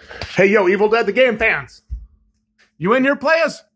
Hey, yo, Evil Dead the Game fans. You in here, players?